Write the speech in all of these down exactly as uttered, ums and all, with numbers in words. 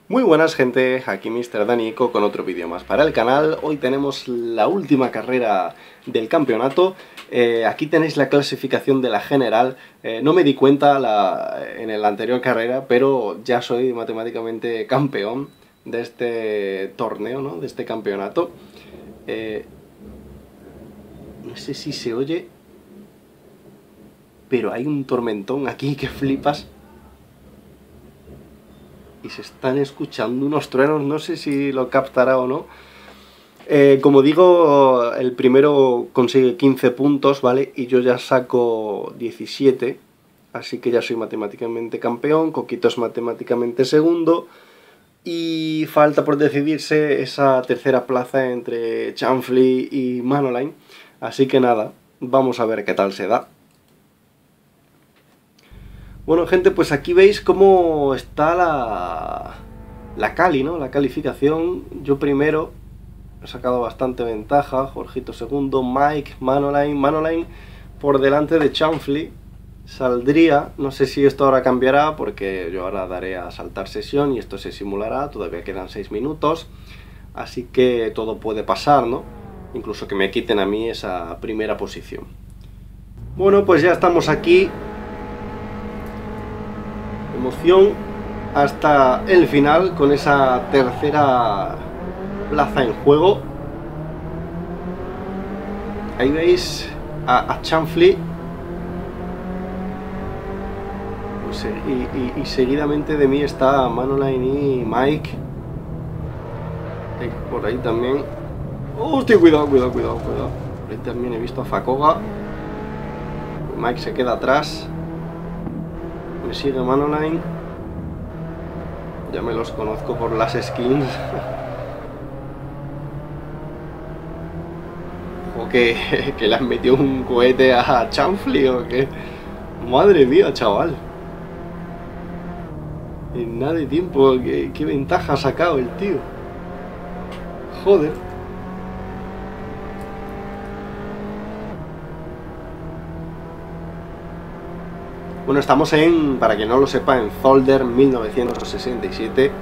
Muy buenas gente, aquí mister Danico con otro vídeo más para el canal. Hoy tenemos la última carrera del campeonato. Eh, aquí tenéis la clasificación de la general. Eh, no me di cuenta la, en la anterior carrera, pero ya soy matemáticamente campeón de este torneo, ¿no? De este campeonato. Eh, no sé si se oye, pero hay un tormentón aquí que flipas. Y se están escuchando unos truenos, no sé si lo captará o no. Eh, como digo, el primero consigue quince puntos, ¿vale? Y yo ya saco diecisiete, así que ya soy matemáticamente campeón. Coquito es matemáticamente segundo. Y falta por decidirse esa tercera plaza entre Chanfli y Manoline. Así que nada, vamos a ver qué tal se da. Bueno gente, pues aquí veis cómo está la, la cali, ¿no? La calificación. Yo primero he sacado bastante ventaja, Jorgito segundo, Mike, Manoline, Manoline por delante de Chanfli. Saldría, no sé si esto ahora cambiará porque yo ahora daré a saltar sesión y esto se simulará, todavía quedan seis minutos. Así que todo puede pasar, ¿no? Incluso que me quiten a mí esa primera posición. Bueno, pues ya estamos aquí. Emoción hasta el final con esa tercera plaza en juego. Ahí veis a, a Chanfli pues, y, y, y seguidamente de mí está Manoline y Mike. Y por ahí también. ¡Hostia! Cuidado, cuidado, cuidado, cuidado. Por ahí también he visto a Fakoga. Mike se queda atrás. Me sigue Manoline. Ya me los conozco por las skins. ¿O que, que le han metido un cohete a Chanfli o qué? Madre mía, chaval. En nada de tiempo, qué, qué ventaja ha sacado el tío. Joder. Bueno, estamos en, para quien no lo sepa, en Zolder mil novecientos sesenta y siete. Eh,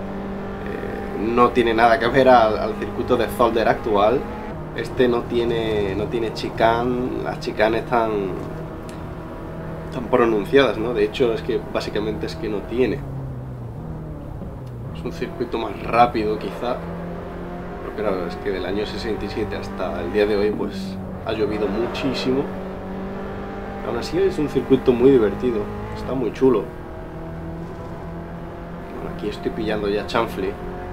no tiene nada que ver al, al circuito de Zolder actual. Este no tiene, no tiene chicane, las chicanes están tan pronunciadas, ¿no? De hecho, es que básicamente es que no tiene. Es un circuito más rápido, quizá. Pero claro, es que del año sesenta y siete hasta el día de hoy, pues ha llovido muchísimo. Aún así es un circuito muy divertido, está muy chulo. Bueno, aquí estoy pillando ya Chanfli.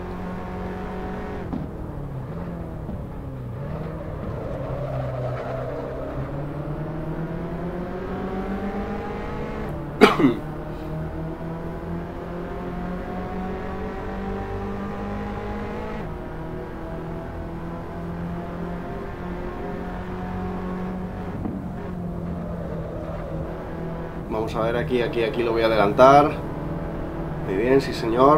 Vamos a ver aquí, aquí, aquí lo voy a adelantar. Muy bien, sí señor.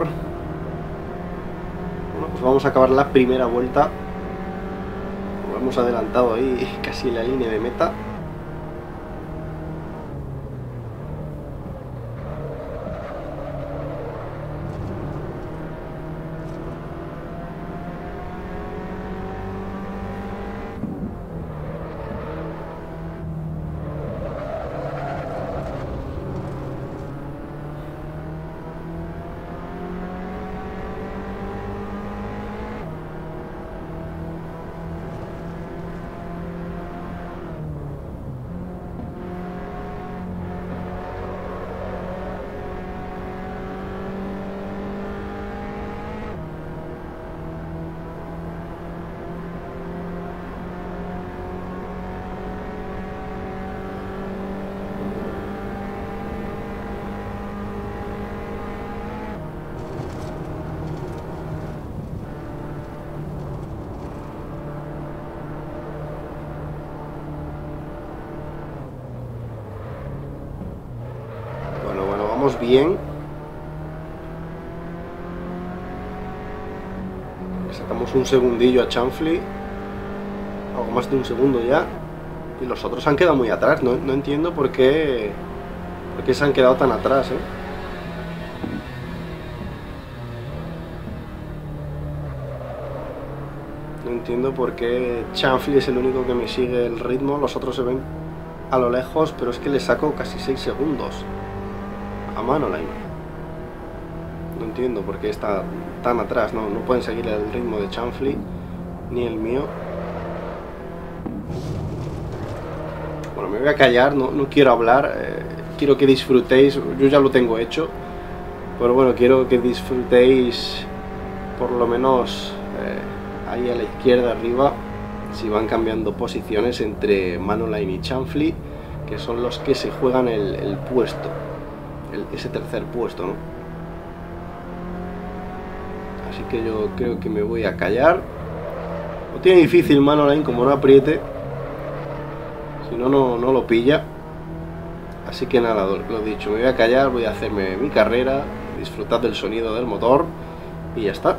Bueno, pues vamos a acabar la primera vuelta. Lo hemos adelantado ahí casi en la línea de meta. Bien, sacamos un segundillo a Chanfli, algo más de un segundo ya, y los otros han quedado muy atrás. No, no entiendo por qué, por qué se han quedado tan atrás, ¿eh? entiendo por qué Chanfli es el único que me sigue el ritmo, los otros se ven a lo lejos, pero es que le saco casi seis segundos a Manoline. No entiendo por qué está tan atrás, no, no pueden seguir el ritmo de Chanfli ni el mío. Bueno, me voy a callar, no, no quiero hablar, eh, quiero que disfrutéis, yo ya lo tengo hecho, pero bueno, quiero que disfrutéis por lo menos eh, ahí a la izquierda arriba, si van cambiando posiciones entre Manoline y Chanfli, que son los que se juegan el, el puesto, el, ese tercer puesto, ¿no? Así que yo creo que me voy a callar. Lo tiene difícil Manoline, como no apriete, si no, no, no lo pilla. Así que nada, lo, lo dicho, me voy a callar, voy a hacerme mi carrera, disfrutar del sonido del motor y ya está.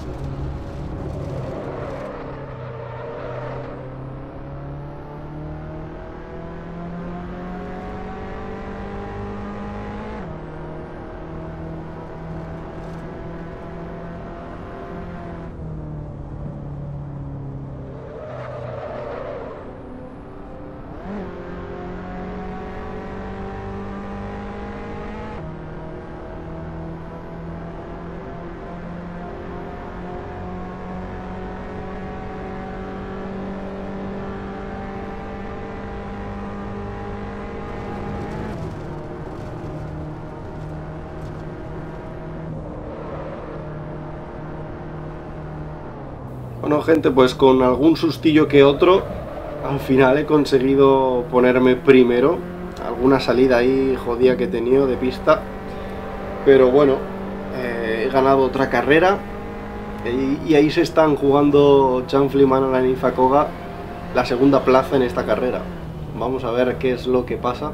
Bueno, gente, pues con algún sustillo que otro, al final he conseguido ponerme primero. Alguna salida ahí jodida que he tenido de pista. Pero bueno, eh, he ganado otra carrera. Y, y ahí se están jugando Chanfli, Manoline y Facoga la segunda plaza en esta carrera. Vamos a ver qué es lo que pasa.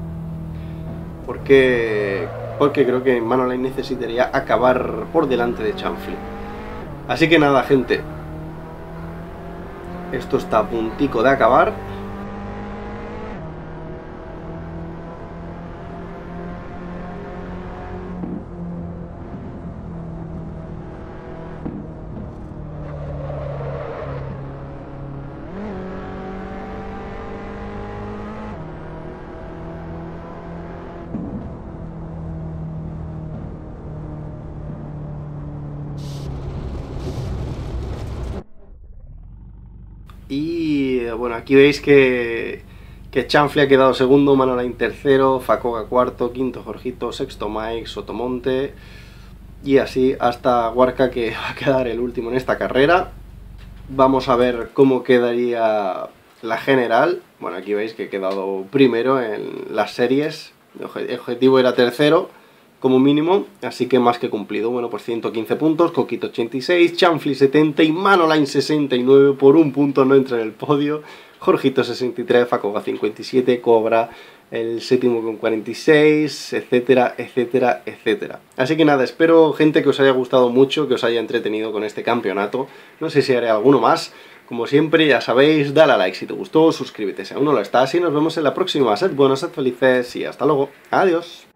Porque, porque creo que Manoline necesitaría acabar por delante de Chanfli. Así que nada, gente. Esto está a puntico de acabar. Y bueno, aquí veis que, que Chanfli ha quedado segundo, Manoline tercero, Facoga cuarto, quinto Jorgito, sexto Mike, Sotomonte y así hasta Guarca, que va a quedar el último en esta carrera. Vamos a ver cómo quedaría la general. Bueno, aquí veis que he quedado primero en las series, el objetivo era tercero como mínimo, así que más que cumplido. Bueno, pues ciento quince puntos, Coquito ochenta y seis, Chanfli setenta y Manoline sesenta y nueve, por un punto no entra en el podio. Jorgito sesenta y tres, Facoga cincuenta y siete, Cobra el séptimo con cuarenta y seis, etcétera, etcétera, etcétera. Así que nada, espero, gente, que os haya gustado mucho, que os haya entretenido con este campeonato. No sé si haré alguno más. Como siempre, ya sabéis, dale a like si te gustó, suscríbete si aún no lo estás y nos vemos en la próxima. Sed buenos, sed felices y hasta luego. Adiós.